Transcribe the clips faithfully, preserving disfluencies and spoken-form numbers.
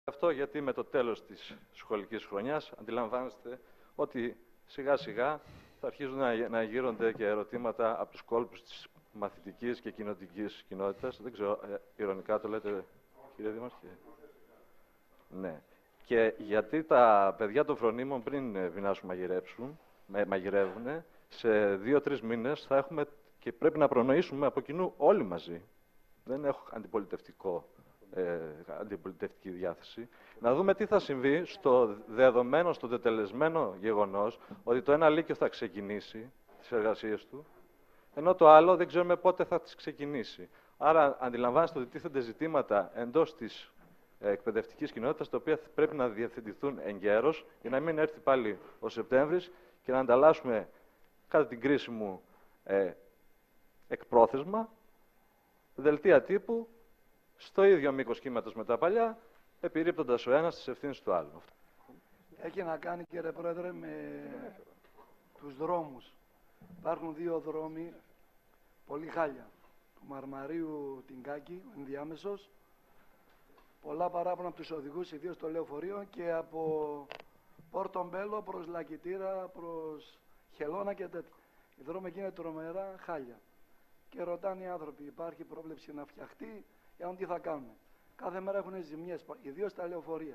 Αυτό γιατί με το τέλος της σχολικής χρονιάς αντιλαμβάνεστε ότι σιγά σιγά θα αρχίζουν να, να γύρονται και ερωτήματα από τους κόλπους της μαθητικής και κοινοτικής κοινότητας. Δεν ξέρω, ε, ειρωνικά το λέτε, κύριε Δήμαρχε. Ναι. Και γιατί τα παιδιά των φρονίμων πριν βινάσουν μαγειρέψουν, μαγειρεύουν, σε δύο-τρεις μήνες θα έχουμε και πρέπει να προνοήσουμε από κοινού όλοι μαζί. Δεν έχω αντιπολιτευτικό, ε, αντιπολιτευτική διάθεση. Να δούμε τι θα συμβεί στο δεδομένο, στο τετελεσμένο γεγονός ότι το ένα λύκειο θα ξεκινήσει τις εργασίες του, ενώ το άλλο δεν ξέρουμε πότε θα τις ξεκινήσει. Άρα αντιλαμβάνεστε ότι τίθενται ζητήματα εντός της εκπαιδευτικής κοινότητας, τα οποία πρέπει να διευθετηθούν εγκαίρως, για να μην έρθει πάλι ο Σεπτέμβρης και να ανταλλάσσουμε κατά την κρίση μου ε, εκπρόθεσμα, δελτία τύπου, στο ίδιο μήκος κύματος με τα παλιά, επιρρύπτοντας ο ένας τις ευθύνες του άλλου. Έχει να κάνει, κύριε Πρόεδρε, με τους δρόμους. Υπάρχουν δύο δρόμοι, πολύ χάλια. Του Μαρμαρίου την Κάκη, ο ενδιάμεσος, πολλά παράπονα από τους οδηγούς, ιδίως στο λεωφορείο, και από Πόρτο Μπέλο προς Λακητήρα, προς Χελώνα και τέτοια. Οι δρόμοι εκεί είναι τρομερά χάλια. Και ρωτάνε οι άνθρωποι, υπάρχει πρόβλεψη να φτιαχτεί, για τι θα κάνουμε. Κάθε μέρα έχουν ζημιές, ιδίως στα λεωφορεία.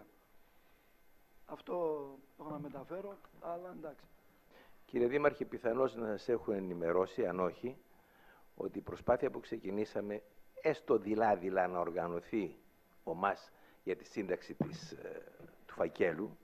Αυτό έχω να μεταφέρω, αλλά εντάξει. Κύριε Δήμαρχε, πιθανώς να σας έχουν ενημερώσει, αν όχι, ότι η προσπάθεια που ξεκινήσαμε, έστω δειλά-δειλά να οργανωθεί ο ΜΑΣ για τη σύνταξη της, ε, του φακέλου,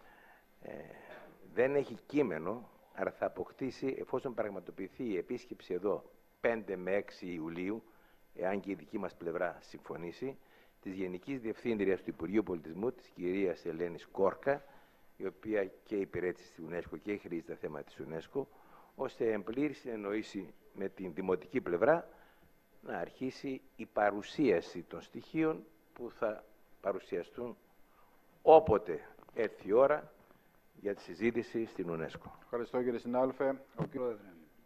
ε, δεν έχει κείμενο, άρα θα αποκτήσει, εφόσον πραγματοποιηθεί η επίσκεψη εδώ πέντε με έξι Ιουλίου, εάν και η δική μας πλευρά συμφωνήσει, της Γενικής Διευθύντριας του Υπουργείου Πολιτισμού, της κυρίας Ελένης Κόρκα, η οποία και υπηρέτησε στη UNESCO και χρήζει τα θέματα της UNESCO, ώστε εν πλήρη συνεννοήσει με την δημοτική πλευρά να αρχίσει η παρουσίαση των στοιχείων που θα παρουσιαστούν όποτε έρθει η ώρα για τη συζήτηση στην UNESCO. Ευχαριστώ, κύριε συνάδελφε. Ο Πρόεδρε.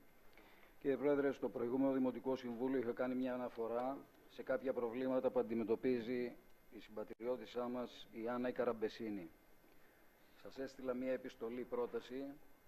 Κύριε Πρόεδρε, στο προηγούμενο Δημοτικό Συμβούλιο είχα κάνει μια αναφορά σε κάποια προβλήματα που αντιμετωπίζει η συμπατριώτησά μας, η Άννα η Καραμπεσίνη. Σας έστειλα μια επιστολή πρόταση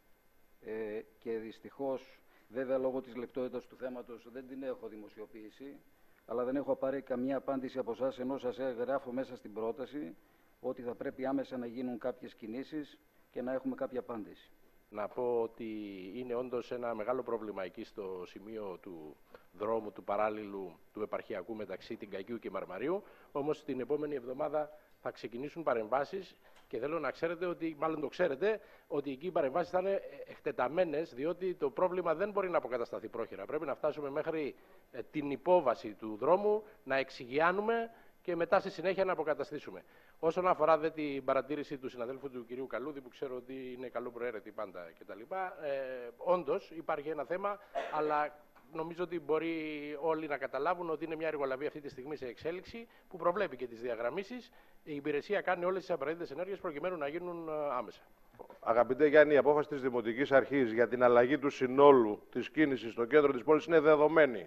ε, και δυστυχώς, βέβαια λόγω της λεπτότητας του θέματος δεν την έχω δημοσιοποιήσει, αλλά δεν έχω πάρει καμία απάντηση από εσάς, ενώ σας γράφω μέσα στην πρόταση ότι θα πρέπει άμεσα να γίνουν κάποιες κινήσεις και να έχουμε κάποια απάντηση. Να πω ότι είναι όντως ένα μεγάλο πρόβλημα εκεί στο σημείο του δρόμου, του παράλληλου, του επαρχιακού μεταξύ Τυγκακίου και Μαρμαρίου. Όμως την επόμενη εβδομάδα θα ξεκινήσουν παρεμβάσεις και θέλω να ξέρετε ότι, μάλλον το ξέρετε, ότι εκεί οι παρεμβάσεις θα είναι εκτεταμένες, διότι το πρόβλημα δεν μπορεί να αποκατασταθεί πρόχειρα. Πρέπει να φτάσουμε μέχρι την υπόβαση του δρόμου, να εξηγιάνουμε και μετά στη συνέχεια να αποκαταστήσουμε. Όσον αφορά δε την παρατήρηση του συναδέλφου του κυρίου Καλούδη, που ξέρω ότι είναι καλοπροαίρετη πάντα κτλ. Ε, όντως υπάρχει ένα θέμα, αλλά νομίζω ότι μπορεί όλοι να καταλάβουν ότι είναι μια εργολαβία αυτή τη στιγμή σε εξέλιξη, που προβλέπει και τις διαγραμμίσεις. Η υπηρεσία κάνει όλες τις απαραίτητες ενέργειες προκειμένου να γίνουν άμεσα. Αγαπητέ Γιάννη, η απόφαση της Δημοτικής Αρχής για την αλλαγή του συνόλου της κίνησης στο κέντρο της πόλης είναι δεδομένη.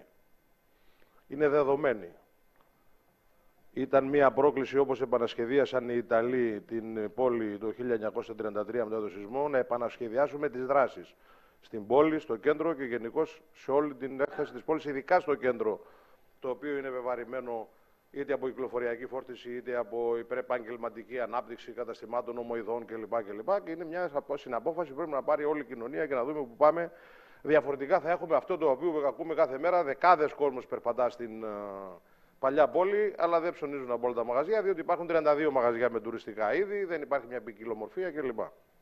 Είναι δεδομένη. Ήταν μια πρόκληση, όπως επανασχεδίασαν οι Ιταλοί την πόλη το χίλια εννιακόσια τριάντα τρία μετά το σεισμό, να επανασχεδιάσουμε τις δράσεις στην πόλη, στο κέντρο και γενικώς σε όλη την έκταση της πόλης, ειδικά στο κέντρο, το οποίο είναι βεβαρημένο είτε από κυκλοφοριακή φόρτιση είτε από υπερεπαγγελματική ανάπτυξη καταστημάτων, ομοειδών κλπ. κλπ. Και είναι μια συναπόφαση που πρέπει να πάρει όλη η κοινωνία και να δούμε που πάμε. Διαφορετικά θα έχουμε αυτό το οποίο ακούμε κάθε μέρα, δεκάδες κόσμος περπατά στην παλιά πόλη, αλλά δεν ψωνίζουν από όλα τα μαγαζιά, διότι υπάρχουν τριάντα δύο μαγαζιά με τουριστικά είδη, δεν υπάρχει μια ποικιλομορφία κλπ.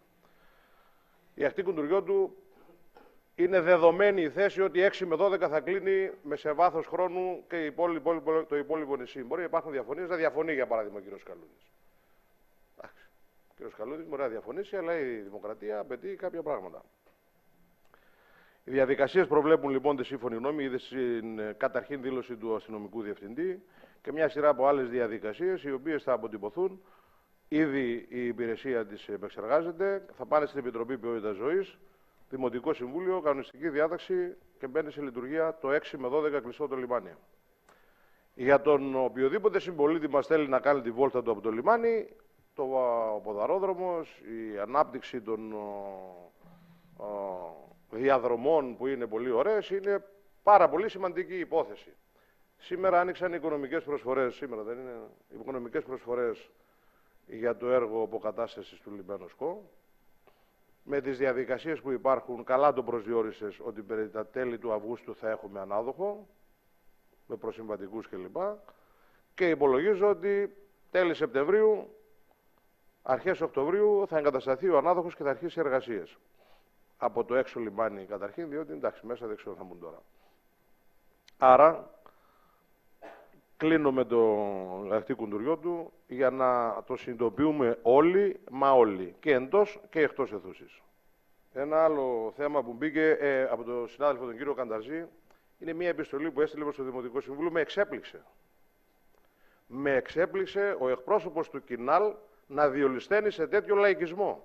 Η ακτή Κουντουριώτου είναι δεδομένη η θέση ότι έξι με δώδεκα θα κλείνει με σε βάθος χρόνου και το υπόλοιπο νησί. Μπορεί να υπάρχουν διαφωνίες, να διαφωνεί για παράδειγμα ο κ. Καλούδης. Εντάξει. Ο κ. Καλούδης μπορεί να διαφωνήσει, αλλά η δημοκρατία απαιτεί κάποια πράγματα. Οι διαδικασίες προβλέπουν λοιπόν τη σύμφωνη γνώμη, είδε στην καταρχήν δήλωση του αστυνομικού διευθυντή και μια σειρά από άλλες διαδικασίες, οι οποίες θα αποτυπωθούν. Ήδη η υπηρεσία της επεξεργάζεται, θα πάνε στην Επιτροπή Ποιότητας Ζωής, Δημοτικό Συμβούλιο, κανονιστική διάταξη και μπαίνει σε λειτουργία το έξι με δώδεκα κλειστό το λιμάνι. Για τον οποιοδήποτε συμπολίτη μας θέλει να κάνει τη βόλτα του από το λιμάνι, το ο ποδαρόδρομος, η ανάπτυξη των ο, ο, διαδρομών που είναι πολύ ωραίες, είναι πάρα πολύ σημαντική υπόθεση. Σήμερα άνοιξαν οι οικονομικές προσφορές, σήμερα δεν είναι, οι οικονομικές προσφορές για το έργο αποκατάστασης του λιμένου ΣΚΟ. Με τις διαδικασίες που υπάρχουν, καλά το προσδιορίσες ότι περί τα τέλη του Αυγούστου θα έχουμε ανάδοχο, με προσυμβατικούς κλπ. Και υπολογίζω ότι τέλη Σεπτεμβρίου, αρχές Οκτωβρίου θα εγκατασταθεί ο ανάδοχος και θα αρχίσει εργασίες. Από το έξω λιμάνι καταρχήν, διότι εντάξει, μέσα δεν ξέρω θα μπουν τώρα. Άρα, κλείνω με το λαχτή κουντουριό του για να το συνειδητοποιούμε όλοι, μα όλοι, και εντός και εκτός αιθούσης. Ένα άλλο θέμα που μπήκε ε, από τον συνάδελφο τον κύριο Κανταρζή είναι μια επιστολή που έστειλε προς το Δημοτικό Συμβούλιο. Με εξέπληξε. Με εξέπληξε ο εκπρόσωπος του Κινάλ να διολυσθένει σε τέτοιο λαϊκισμό.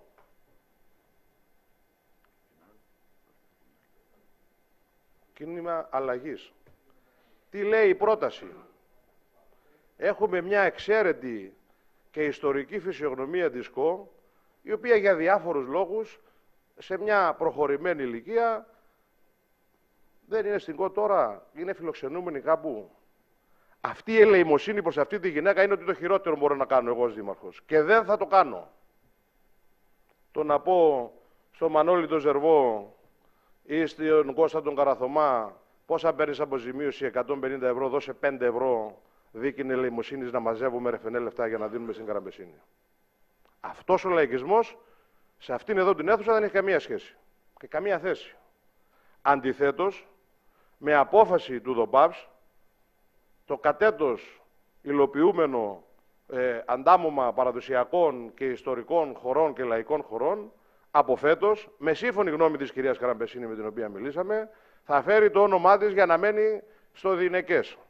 Κίνημα αλλαγής. Τι λέει η πρόταση? Έχουμε μια εξαίρετη και ιστορική φυσιογνωμία της ΣΚΟ, η οποία για διάφορους λόγους, σε μια προχωρημένη ηλικία, δεν είναι στην ΚΟ τώρα, είναι φιλοξενούμενη κάπου. Αυτή η ελεημοσύνη προς αυτή τη γυναίκα είναι ότι το χειρότερο μπορώ να κάνω εγώ ως δήμαρχος. Και δεν θα το κάνω. Το να πω στο Μανώλη τον Ζερβό ή στον Κώστα τον Καραθωμά πόσα παίρνεις αποζημίωση, εκατόν πενήντα ευρώ, δώσε πέντε ευρώ, δίκη ελεημοσύνης να μαζεύουμε ρεφενέ λεφτά για να δίνουμε στην Καραμπεσίνη. Αυτός ο λαϊκισμός σε αυτήν εδώ την αίθουσα δεν έχει καμία σχέση και καμία θέση. Αντιθέτως, με απόφαση του ΔΟΠΑΒΣ, το κατέτος υλοποιούμενο ε, αντάμωμα παραδοσιακών και ιστορικών χωρών και λαϊκών χωρών, από φέτος, με σύμφωνη γνώμη της κυρίας Καραμπεσίνη με την οποία μιλήσαμε, θα φέρει το όνομά της για να μένει στο διηνεκές.